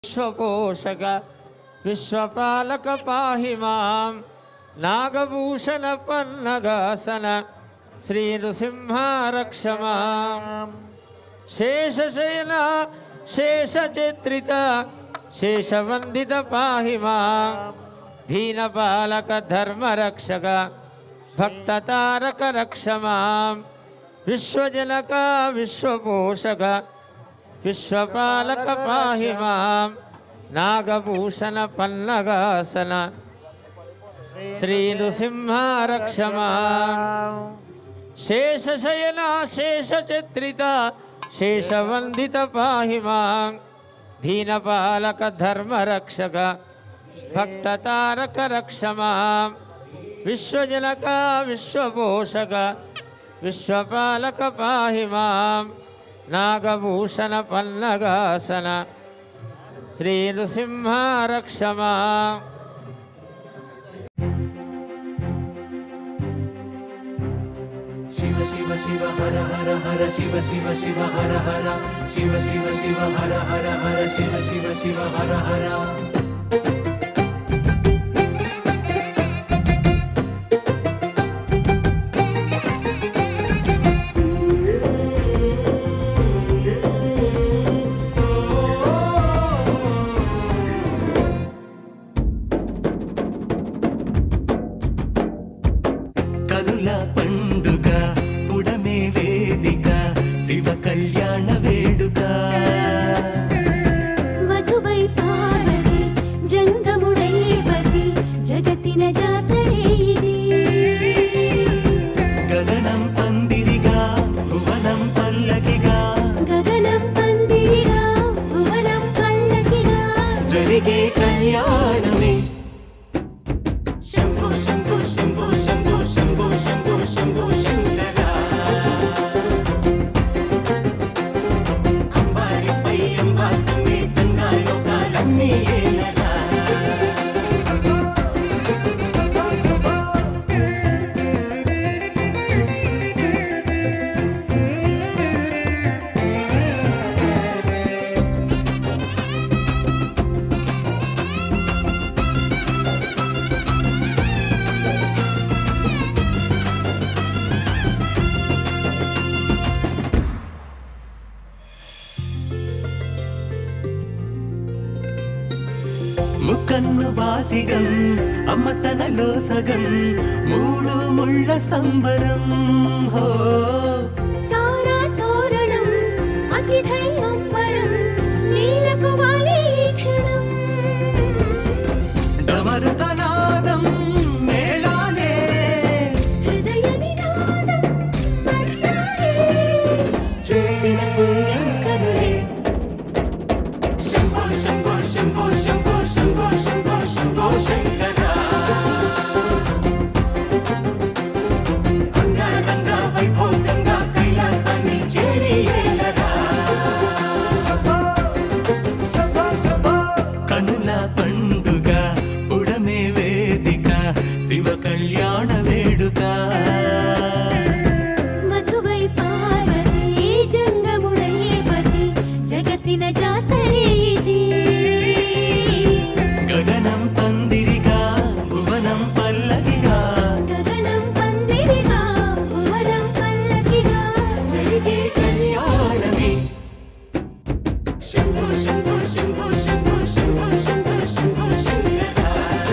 विश्वपोषक विश्वपालक पाहि मां नागभूषण पन्नगासन श्री नृसिंह रक्ष मां शेषशयन शेषचित्रित शेषवंदित पाहि मां दीनपालक धर्मरक्षक भक्ततारक रक्ष मां विश्वजनक विश्वपोषक विश्वपालक पाहि मां नागभूषण पन्नगासन श्री नृसिंह रक्ष मां शेषशयन शेषचित्रित शेषवंदित पाहि मां दीनपालक धर्मरक्षक भक्ततारक रक्ष मां विश्वजनक विश्वपोषक विश्वपालक पाहि मां नागभूषण पन्नगासन श्री नृसिंह रक्ष मां शिव शिव शिव हर हर हर शिव शिव शिव हर हर शिव शिव शिव हर हर हर शिव शिव शिव हर हर ముకన్ను బాసిగం అమ్మతనలో సగం మూడు ముళ్ళ సంబరం హో తారా తోరణం అతిథై అంబరం నీలకు వాలి క్షణం డమరుకనాదం మేళాలే హృదయ నినాదం పట్టాలే చేసిన పుణ్యం కరుణే శంభో శంభో శంభో శంభో శంభో శంభో శంభో శంకర అంగరంగ వైభోగంగా కైలాసాన్ని చేరియేలరా కనుల పండుగ ఉడమే వేదిక శివ కళ్యాణ వేడుక మధువై పార్వతి జంగముడయ్యే పతి జగతిన జాతరే ఇది గగనం పందిరిగా భువనం పల్లకిగా గగనం పందిరిగా భువనం పల్లకిగా జరిగే కళ్యాణమే శంభో శంభో శంభో శంభో శంభో శంభో శంభో శంకర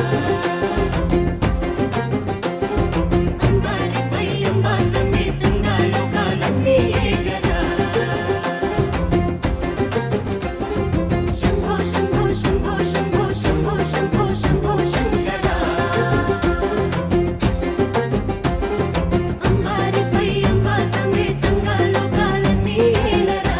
అంబారిపై అంబా సమేతంగా లోకాలన్నీ ఏకరా శంభో శంభో శంభో శంభో శంభో శంభో శంభో శంకర అంబారిపై అంబా సమేతంగా లోకాలన్నీ ఏలరా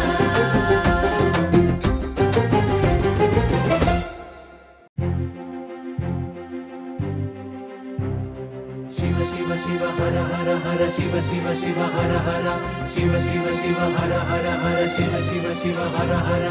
शिव शिव शिव हर हर हर शिव शिव शिव हर हर शिव शिव शिव हर हर हर शिव शिव शिव हर हर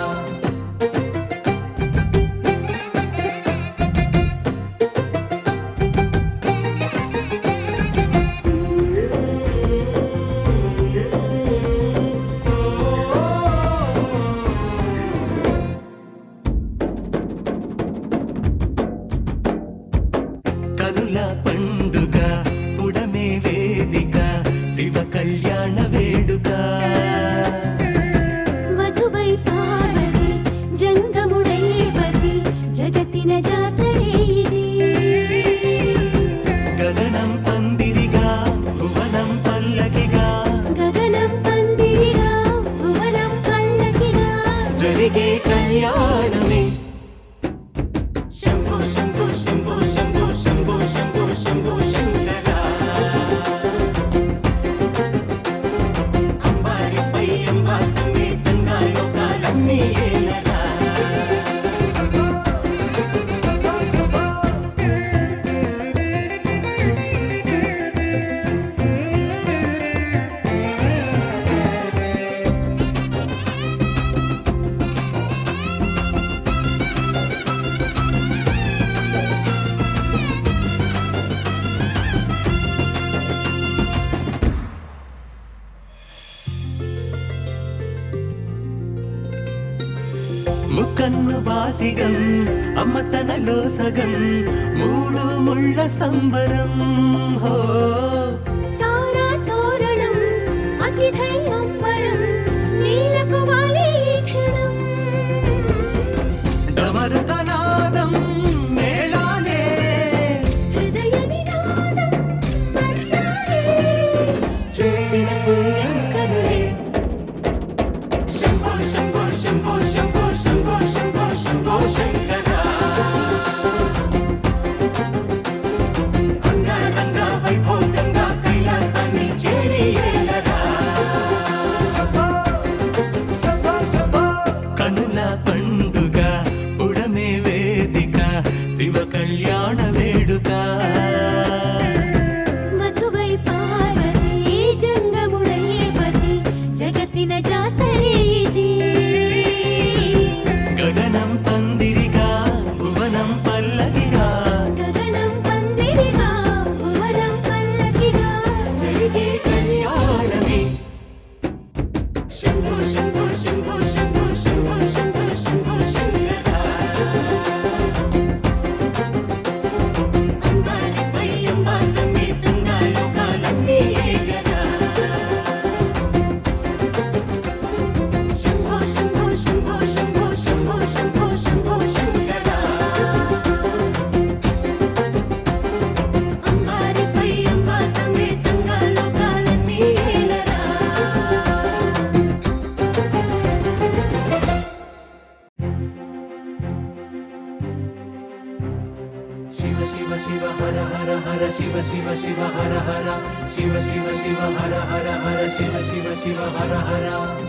బాసిగం అమ్మ తనలో సగం మూడు ముళ్ళ సంబరం హో తారా తోరణం అతిథై అంబరం నీలకు వాలి క్షణం డమరుకనాదం మేళాలే హృదయ నినాదం పట్టాలే చేసిన పుణ్యం కరుణే శంభో శంభో శంభో శంభో శంభో శంభో శంభో శంకర అంగరంగ వైభోగంగా కైలాసాన్ని చేరి ఏలరా కనుల పండుగ ఉడమే వేదిక శివ కళ్యాణ వేడుక మధువై పార్వతి జంగముడయ్యే పతి జగతిన జాతరే ఇది గగనం పందిరిగా భువనం పల్లకిగా గగనం పందిరిగా భువనం పల్లకిగా జరిగే కళ్యాణమే శంభో శంభో శంభో శంభో శంభో శంభో శంభో శంకర అంబారిపై అంబా సమేతంగా లోకాలన్నీ ఏకరా శంభో శంభో శంభో శంభో శంభో శంభో శంభో శంకర అంబారిపై అంబా సమేతంగా లోకాలన్నీ ఏలరా శివ శివ శివ హర హర హర శివ శివ శివ హర హర శివ శివ శివ హర హర హర శివ శివ శివ హర హర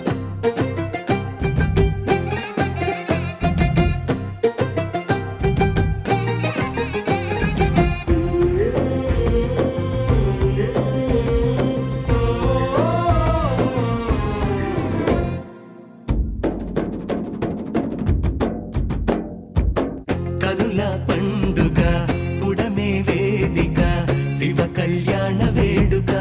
కనుల పండుగ పుడమే వేదిక శివ కళ్యాణ వేడుక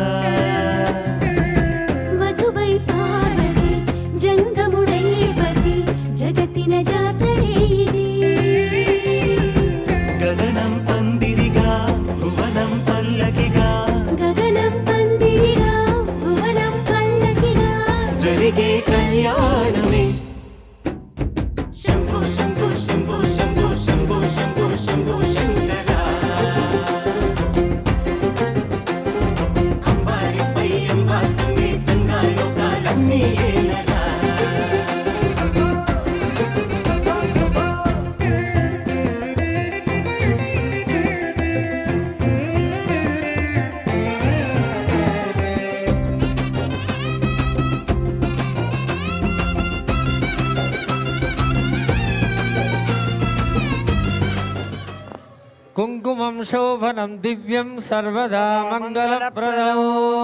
మధువై పార్వతి జంగముడయ్యే పతి జగతిన జాతరే ఇది గగనం పందిరిగా భువనం పల్లకిగా గగనం పందిరిగా భువనం పల్లకిగా జరిగే కళ్యాణమే శంభో శంభో శంభో శంభో శంభో శంభో శంభో శంకర అంబారిపై అంబా సమేతంగా లోకాలన్నీ ఏలరా కుంకుమం శోభనం దివ్యం సర్వదా మంగళప్రదం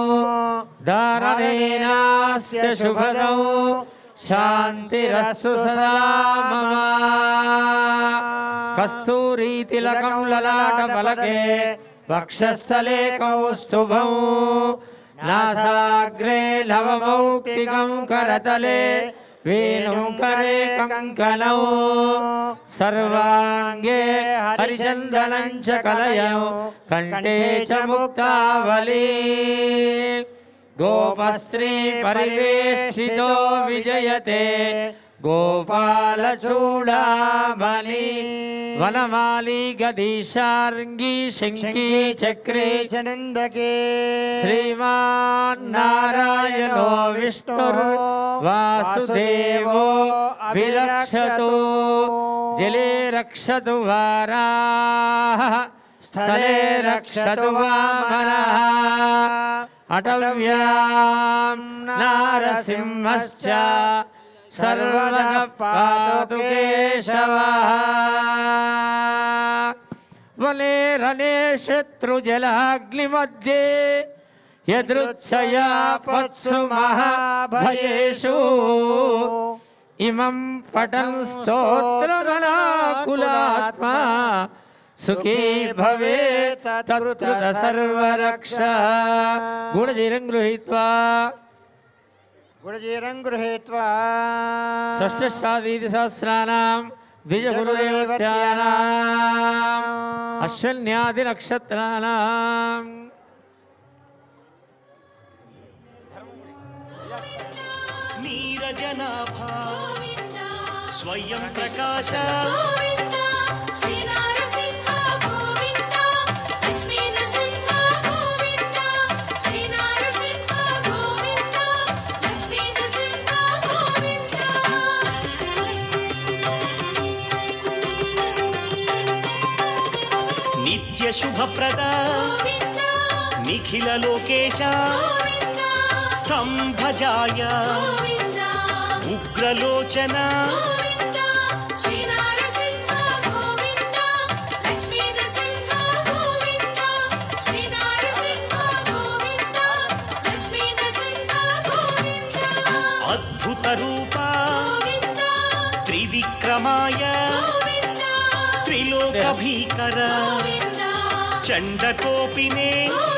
ధారణేనాస్య శుభదం శాంతిరస్సు సదా మమ కస్తూరీ తిలకం లలాట పలకే వక్షస్థలే కౌస్తుభం నాసాగ్రే లవమౌక్తికం కరతలే వేణుం కరే కంకణం సర్వాంగే హరిచందనం చ కలయం కంఠే చ ముక్తావళి గోపస్త్రీ పరివేష్టితో విజయతే గోపాలచూడామణి వనమాలి గదీశార్ంగి శంఖీ చక్రే చందకే శ్రీమాన్నారాయణో విష్ణుర్ వాసుదేవో విరక్షతు జలే రక్షతు వారాః స్థలే రక్షతు వామనః అటవ్యాం నారసింహశ్చ సర్వదః పాతు కేశవః వనే రనే శత్రుజలాగ్నిమధ్యే యదృచ్ఛయా పత్సు మహాభయేషు ఇమం పఠన్ స్తోత్రమనాకులాత్మా సుఖీ భవేత్ తత్కృత సర్వరక్ష గుణజీరం గృహీత్వా గుణజీరం గృహీత్వా షష్ఠశాదీతి సహస్రానాం ద్విజ గురుదేవత్యానాం అశ్వన్యాది నక్షత్రానాం నీరజనాభా స్వయం ప్రకాశ నిత్య శుభప్రద నిఖిల లోకేశ स्तंभजाय उग्रलोचन अद्भुत रूप त्रिविक्रमाय त्रिलोक भीकर चंडकोपिने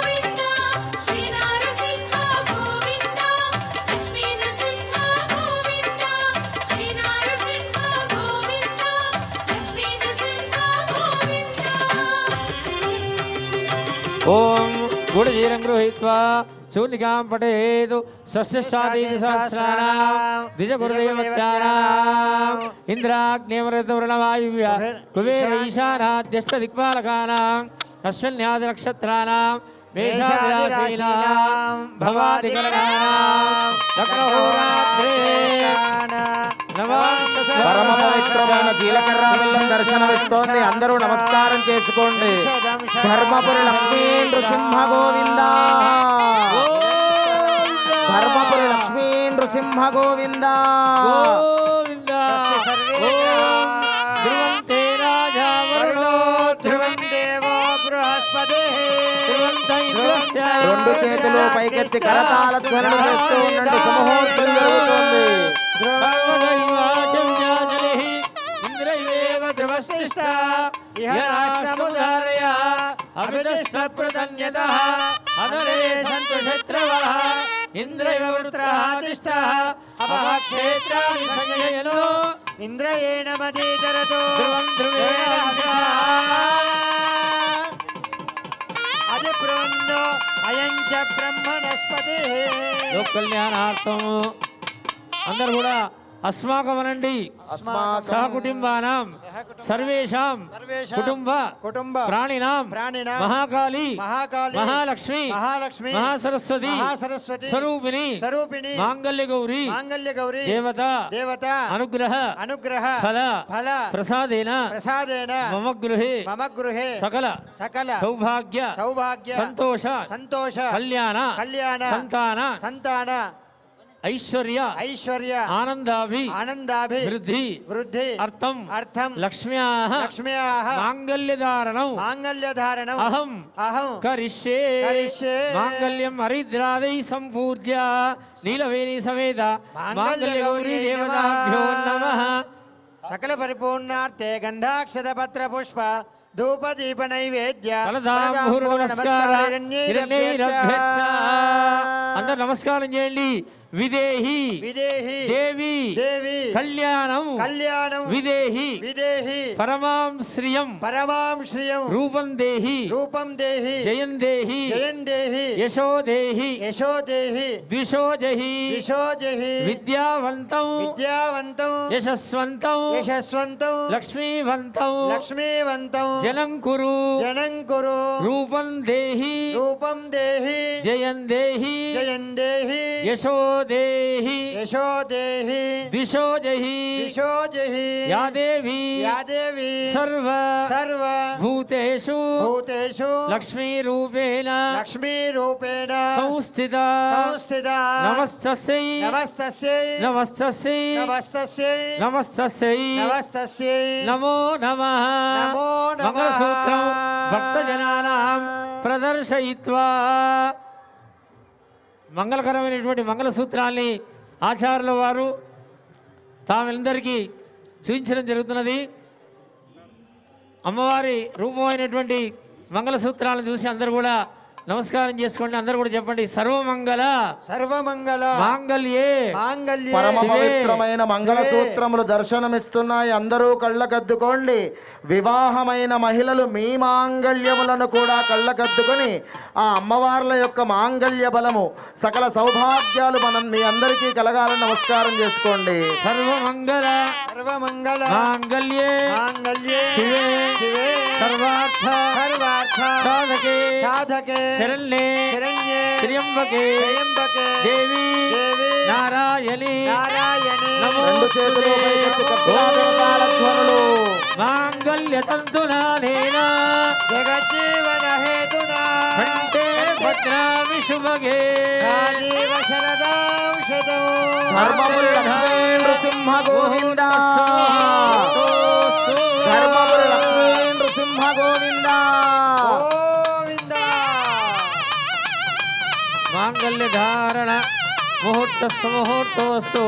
ఓం గుణజీరం గృహీత్వా శూన్యకాం పఠేతు స్వస్తిష్టాదీని సహస్రాణాం ద్విజ గురుదేవత్యానాం ఇంద్రాగ్నేమృతవృణవాయువ్య కుబేర ఈశానాద్యష్ట దిక్పాలకానాం అశ్వన్యాది నక్షత్రానాం మేషాదిరాశీనాం భవాదిగణానాం లగ్నహోరాత్రే పరమ పవిత్రమైన జీలకర్ర బెల్లం దర్శనమిస్తోంది. అందరూ నమస్కారం చేసుకోండి. ధర్మపురి లక్ష్మీ నృసింహ గోవింద, ధర్మపురి లక్ష్మీ నృసింహ గోవింద. రెండు చేతులు పైకెత్తి కరతాళ ధ్వనులు చేస్తూ ఉండండి. సుముహూర్తం జరుగుతుంది. ఇంద్రయేణ మదీతరతో అదిప్రోన్నో అయంచ బ్రహ్మణస్పతి. లోక కళ్యాణార్థం అందరూ కూడా అస్మాకమనండి. సహకుటుంబానాం సర్వేషాం కుటుంబ ప్రాణినాం మహాకాళి మహాలక్ష్మి మహాసరస్వతి స్వరూపిణి మాంగళ్య గౌరీ దేవత అనుగ్రహ ఫల ప్రసాదేన మమ గృహే సకల సౌభాగ్య సంతోష కళ్యాణ సంతాన ఐశ్వర్య ఆనందాభి వృద్ధి అర్థం లక్ష్మ్యాః మాంగళ్యధారణం అహం కరిష్యే మాంగళ్యం హరిద్రాదై సంపూజ్య నీలవేణి సమేత మాంగళ్య గౌరీ దేవతాభ్యో నమః. సకల పరిపూర్ణార్థే గంధాక్షత పత్ర పుష్ప ధూప దీప నైవేద్య అందరు నమస్కారం చేయండి. విదేహి దేవి కళ్యాణం విదేహి పరమాం శ్రియం రూపం దేహి జయం దేహి యశో దేహి ద్విషో జహి విద్యావంతం యశస్వంతం లక్ష్మీవంతం జనం కురు రూపం దేహి జయం దేహి యశో దేహి ద్విషో జహి యా దేవి సర్వ భూతేషు లక్ష్మీ రూపేణ సంస్థిత నమస్తస్యై నమో నమః. మంగళసూత్రం భక్తజనానాం ప్రదర్శయిత్వా మంగళకరమైనటువంటి మంగళసూత్రాల్ని ఆచార్యుల వారు తామందరికీ చూపించడం జరుగుతున్నది. అమ్మవారి రూపమైనటువంటి మంగళసూత్రాలను చూసి అందరూ కూడా నమస్కారం చేసుకోండి. అందరూ కూడా చెప్పండి. సర్వమంగళ సర్వమంగళ మాంగళ్యే మాంగళ్యే పరమ పవిత్రమైన మంగళ సూత్రములు దర్శనమిస్తున్నాయి. అందరూ కళ్ళకద్దుకోండి. వివాహమైన మహిళలు మీ మాంగళ్యములను కూడా కళ్ళకద్దుకొని ఆ అమ్మవార్ల యొక్క మాంగళ్య బలము సకల సౌభాగ్యాలు మీ అందరికీ కలగాలని నమస్కారం చేసుకోండి. సర్వమంగళ సర్వమంగళ మాంగళ్యే మాంగళ్యే శివే శివే సర్వార్థ సర్వార్థ సాధకే సాధకే శరణ్యే శరణ్యే త్ర్యంబకే త్రయంబకే దేవి దేవి నారాయణి నారాయణి నమో రెండు చేతులు పైకెత్తి గట్టిగా వినతాల ధ్వనులు. మాంగళ్య తంతునానేన జగజ్జీవన హేతునా కంఠే భద్రామి శుభగే సాజీవ శరదాంశదో ధర్మపురి లక్ష్మీ నృసింహ గోవింద. ధర్మపురి లక్ష్మీ నృసింహ గోవింద. గోవింద మాంగళ్య ధారణ ముహూర్త సుముహూర్తోస్తు.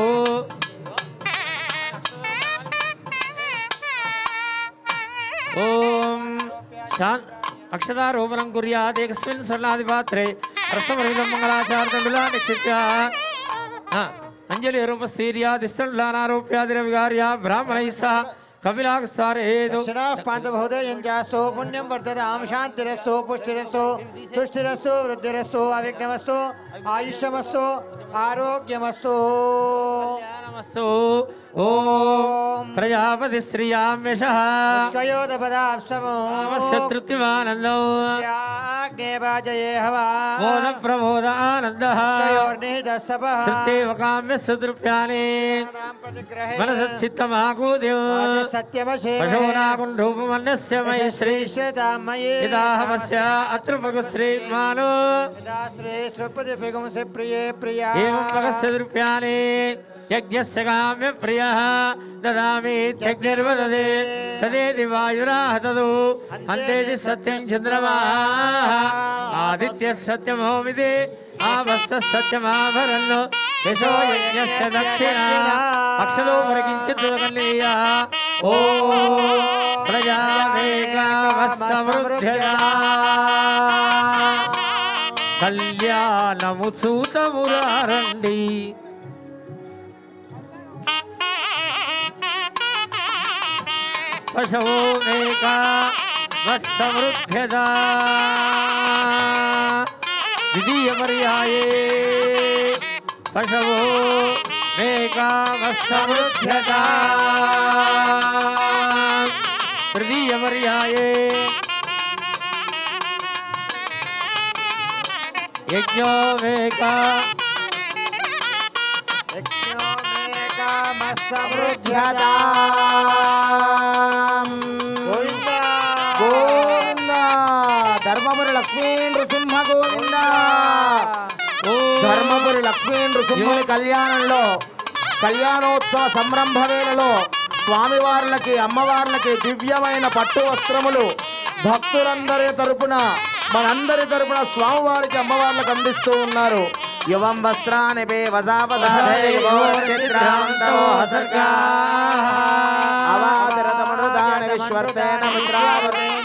ఓం శాంత అక్షతారోపణం కుర్యాత్ ఏకస్మిన్ స్వర్ణాదిపాత్రే ప్రస్థమరిదం మంగళాచార్యండులా నిక్షిప్య అంజలి రూపస్థీర్యాదిష్టండులానారోప్యాదిరవిగార్య బ్రాహ్మణైः సహ కపిలాకుస్తారేదు దక్షిణాః పాంతభౌదయంచాస్తు పుణ్యం వర్ధతాం శాంతిరస్తు పుష్టిరస్తు తుష్టిరస్తు వృద్ధిరస్తు అవిఘ్నమస్తు ఆయుష్యమస్తు ఆరోగ్యమస్తు. నమస్తు. ఓం ప్రజాపతి శ్రీయామ్యశః స్కయోదపదాప్సమోస్య తృప్తిమానందో వాజయే హవా మోద ప్రమోద ఆనందః స్కయోర్నిహితస్సపః సత్యేవ కామ్య సుదృప్యాని మనసచ్చిత్తమాకూద్యం పశూనాకుండూపమన్యస్య మయి శ్రీ ఇదాహమస్య అతృపగు శ్రీమానో ఏవం మగస్య దృప్యాని యజ్ఞస్య కామ్య ప్రియః దదామి యజ్ఞర్వదదే తదేది వాయురాః తదు అంతేది సత్యం చంద్రమాః ఆదిత్య సత్యమోమిది ఆవస్త సత్యమాభరన్ను యశో యజ్ఞస్య దక్షిణ అక్షదో పరికించిత్ కల్లీయ ఓ ప్రజావేకామస్సమృద్ధ్యదా కళ్యాణము చూతమురారండి. పశవో మేకా వస్సమృద్ధ్యదా ద్వితీయ పర్యాయే పశవో మేకా వస్సమృద్ధ్యదా తృతీయ పర్యాయే యజ్ఞో మేకా సమృద్ధ్యదా గోవింద ధర్మపురి లక్ష్మీ నృసింహ గోవింద. ధర్మపురి లక్ష్మీ నృసింహుని కళ్యాణంలో కళ్యాణోత్సవ సంరంభ వేళలో స్వామివార్లకి అమ్మవార్లకి దివ్యమైన పట్టు వస్త్రములు భక్తులందరి తరపున మనందరి తరపున స్వామివారికి అమ్మవార్లకు అందిస్తూ ఉన్నారు. యువం వస్త్రాని అవాదరతమృదాన విశ్వర్తేన మిత్రావరేణ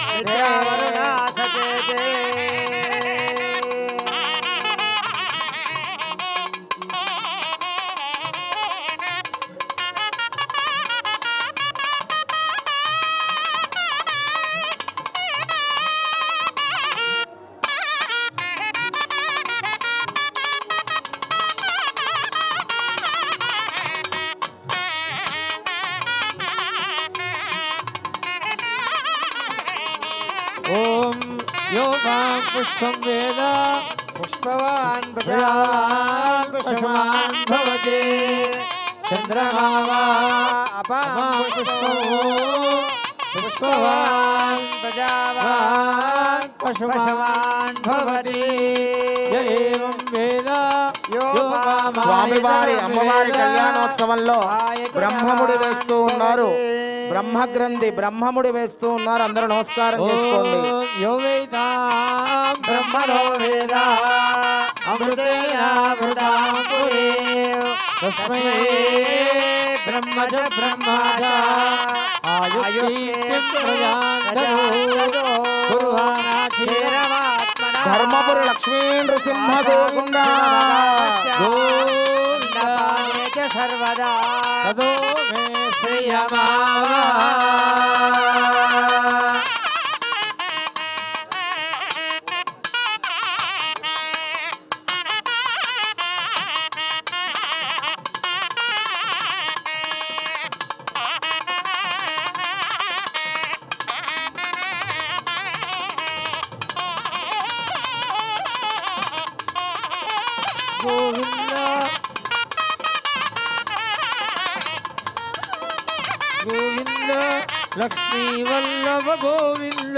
ఓం యోగాం పుష్పం వేద పుష్పవాన్ ప్రజావాన్ పశుమాన్ భవతి చంద్రమావా అపాం పుష్పమో పుష్పవాన్ ప్రజావాన్ పశుమాన్ భవతి ఏవం వేద స్వామివారి అమ్మవారి కళ్యాణోత్సవంలో బ్రహ్మముడి వేస్తూ ఉన్నారు. బ్రహ్మగ్రంథి బ్రహ్మముడి వేస్తూ ఉన్నారు. అందరూ నమస్కారం చేసుకోండి. యో వేదాం బ్రహ్మణో వేద అమృతేనామృతాం పురే తస్మై బ్రహ్మజ బ్రహ్మజ ఆయుష్యం ప్రజాంతరో కుర్వాణాచిరమాత్మనా ధర్మపురి లక్ష్మీ నృసింహ గోవింద గోవిందపానే చ సర్వదా తదో మే శ్రియమావహ గోవింద గోవింద లక్ష్మీ వల్లభ గోవింద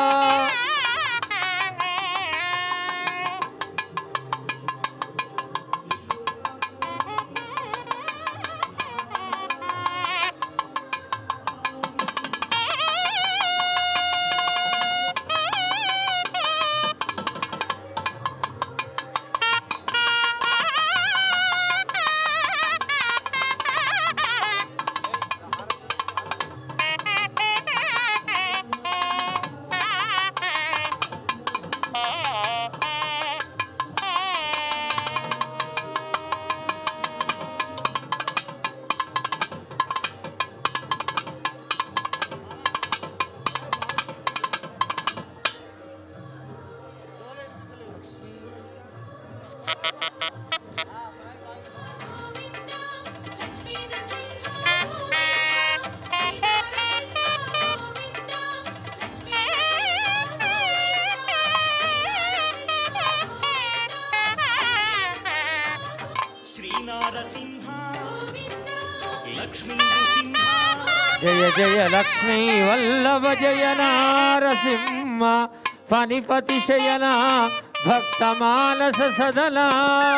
జయ జయ లక్ష్మీ వల్లభ జయ నారసింహ ఫణిపతి శయన భక్త మానస సదనా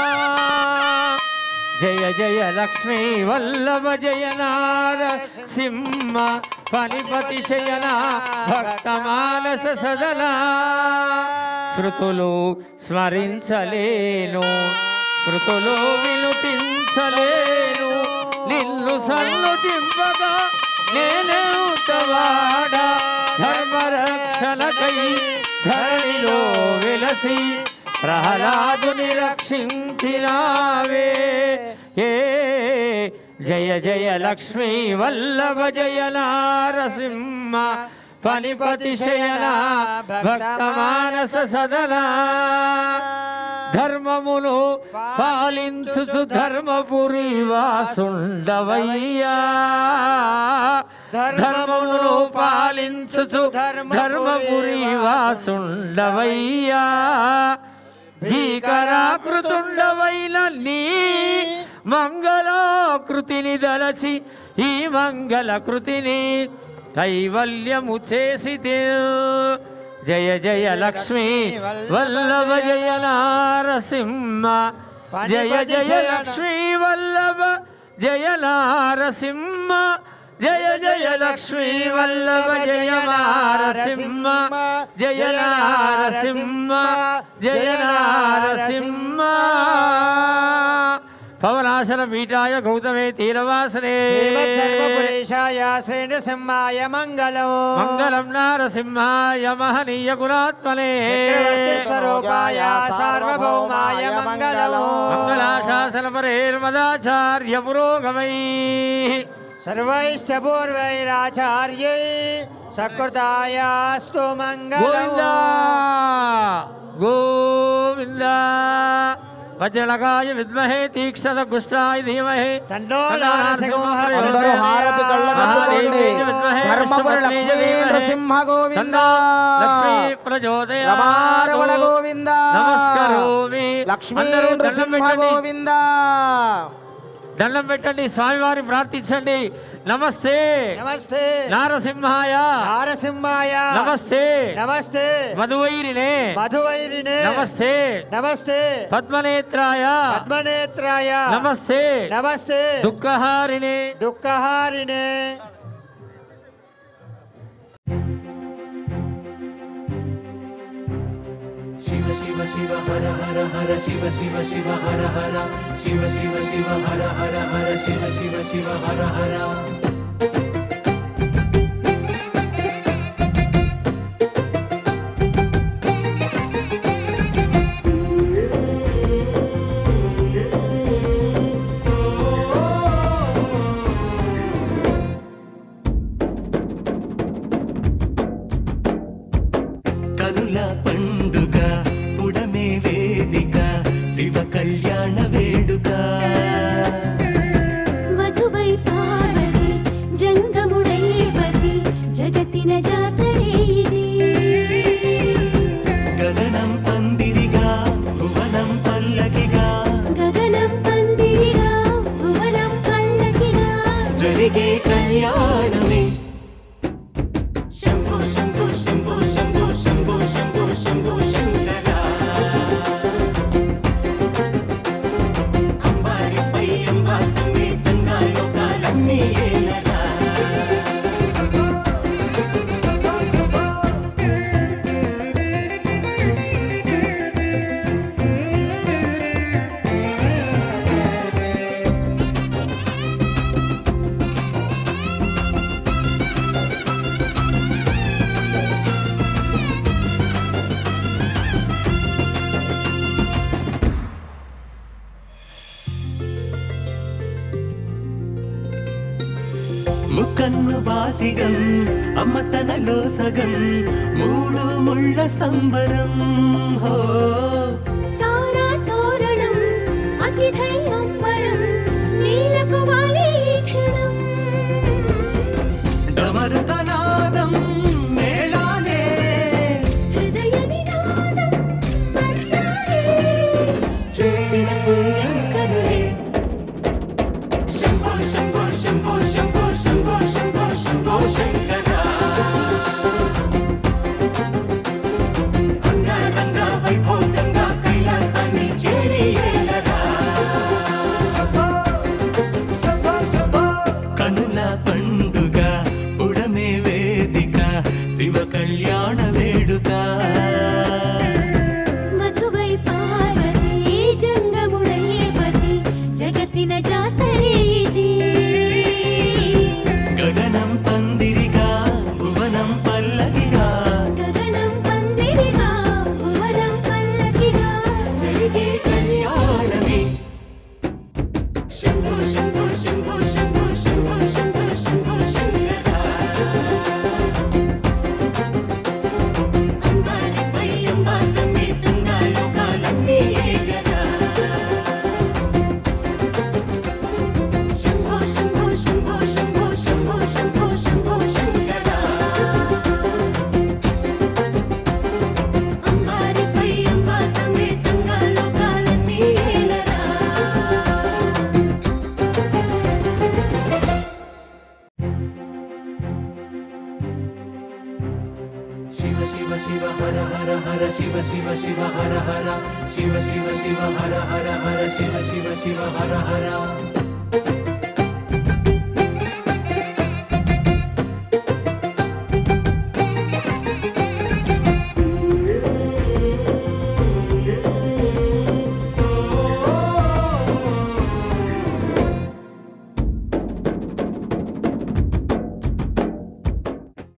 జయ జయ లక్ష్మీ వల్లభ జయ నారసింహ ఫణిపతి శయన భక్త మానస సదనా శృతులు స్మరించలేను శృతులు వినుతించలేను నిన్ను సన్నుతింపగా నేనెంతవాడ ధర్మరక్షణకై ధరణిలో వెలసి ప్రహ్లాదుని రక్షించినావే ఏ జయ జయ లక్ష్మీ వల్లభ జయ నారసింహ ఫణిపతి శయన భక్త మానస సదనా ధర్మమును పాలించుచు ధర్మపురి వాసుండవయ్యా ధర్మమును పాలించుచు ధర్మపురి వాసుండవయ్యా భీకరాకృతుండవైన నీ మంగళాకృతిని దలచి ఈ మంగళకృతిని కైవల్యము చేసితే జయ జయ లక్ష్మీ వల్లభ జయ నారసింహ జయ జయ లక్ష్మీ వల్లభ జయ నారసింహ జయ జయ లక్ష్మీ వల్లభ జయ నారసింహ జయ నారసింహ జయ నారసింహ పవనాశన పీఠాయ గౌతమే తీరవాసనే ధర్మపురేశాయ శ్రీ నృసింహాయ మంగళం మంగళం నారసింహాయ మహనీయ గుణాత్మనే స్వరూపాయ సార్వభౌమాయ మంగళం మంగళాశాసన పరేర్మదాచార్య పురోగమై సర్వైశ్చ పూర్వైరాచార్యై సకృతాయాస్తు మంగళం గోవింద వజ్రలకాయ విద్మహే తీక్షణ గుష్టాయ ధీమహి తన్నో నారసింహ అందరూ హారతి కళ్ళగద్దుకోండి ధర్మపురి లక్ష్మీ నృసింహ గోవింద లక్ష్మీ ప్రచోదయ రమారమణ గోవింద నమస్కరోమి లక్ష్మీ అందరూ దండం నృసింహ పెట్టండి. గోవింద దండం పెట్టండి స్వామివారిని ప్రార్థించండి నమస్తే నమస్తే నారసింహాయ నారసింహాయ నమస్తే నమస్తే మధువైరినే మధువైరినే నమస్తే నమస్తే పద్మనేత్రాయ పద్మనేత్రాయ నమస్తే నమస్తే దుఃఖహారిణే దుఃఖహారిణే शिव शिव शिव हर हर हर शिव शिव शिव हर हर शिव शिव शिव हर हर हर शिव शिव शिव हर हर జగతిన జాతరే ఇది గగనం పందిరిగా భువనం పల్లకిగా గగనం పందిరిగా భువనం పల్లకిగా జరిగే కళ్యాణమే శంభో శంభో శంభో శంభో శంభో శంభో శంభో శంకర అంబారిపై అంబా సమేతంగా లోకాలన్నీ ఏలగా ముక్కన్ను బాసిగం అమ్మ తనలో సగం మూడు ముళ్ళ సంబరం హో తారా తోరణం అతిథై అంబరం నీలకు వాలి క్షణం డమరుకనాదం మేళాలే హృదయ నినాదం పట్టాలే చేసిన పుణ్యం కరుణే శంభో శంభో శంభో శంభో శంభో శంభో శంభో శంకర అంగరంగ వైభోగంగా కైలాసాన్ని చేరి ఏలరా కనుల పండుగ ఉడమే వేదిక శివ కళ్యాణ వేడుక మధువై పార్వతి జంగముడయ్యపతి జగతిన జాతరే ఇది గగనం పందిరిగా భువనం పల్లకిగా గగనం పందిరిగా భువనం పల్లకిగా జరిగే కళ్యాణమే శంభో శంభో శంభో శంభో శంభో శంభో శంభో శంకర అంబారిపై అంబా సమేతంగా లోకాలన్నీ ఏలగా శంభో శంభో శంభో శంభో శంభో శంభో శంభో శంకర అంబారిపై అంబా సమేతంగా లోకాలన్నీ ఏలగా శివ శివ శివ హర హర హర శివ శివ శివ హర హర శివ శివ శివ హర హర హర శివ శివ శివ హర హర